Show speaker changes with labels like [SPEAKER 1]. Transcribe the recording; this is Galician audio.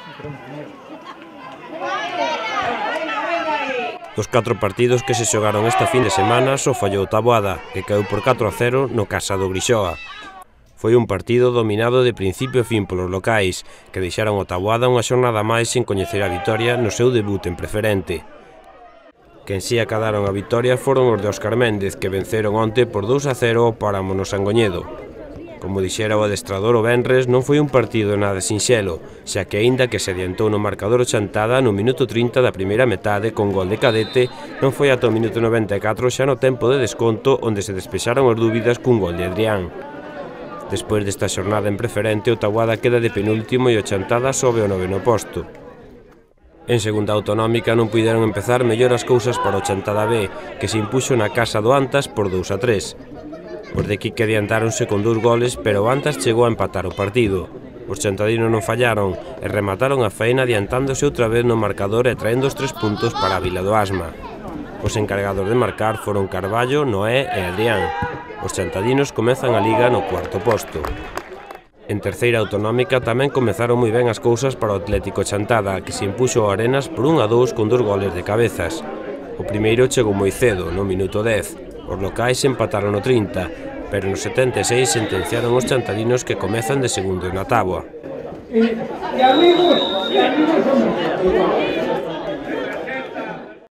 [SPEAKER 1] Dos 4 partidos que se xogaron esta fin de semana só fallou Taboada, que caeu por 4-0 no casa do Grixoa. Foi un partido dominado de principio a fin polos locais, que deixaron o Taboada unha xornada máis sen coñecer a vitoria no seu debut en preferente. Quen si acadaron a vitoria foron os de Óscar Méndez, que venceron onte por 2-0 ao Páramo no Sangoñedo. Como dixera o adestrador o venres, non foi un partido nada sinxelo, xa que aínda que se adiantou no marcador o Chantada no minuto 30 da primeira metade con gol de Cadete, non foi ata o minuto 94 xa no tempo de desconto onde se despexaron as dúbidas cun gol de Adrián. Despois desta xornada en preferente, o Taboada queda de penúltimo e o Chantada sobe ao 9º posto. En segunda autonómica non puideron empezar mellor as cousas para o Chantada B, que se impuxo na casa do Antas por 2-3. Os de Quique adiantáronse con 2 goles, pero o Antas chegou a empatar o partido. Os chantadinos non fallaron e remataron a faena adiantándose outra vez no marcador e traendo os 3 puntos para a Vila do Asma. Os encargados de marcar foron Carballo, Noé e Adrián. Os chantadinos comezan a Liga no 4º posto. En terceira autonómica tamén comezaron moi ben as cousas para o Atlético Chantada, que se impuxo ao Arenas por 1-2 con 2 goles de Cabezas. O primeiro chegou moi cedo, no minuto 10. Os locais empataron no 30, pero no 76 sentenciaron os chantadinos que comezan de segundos na táboa.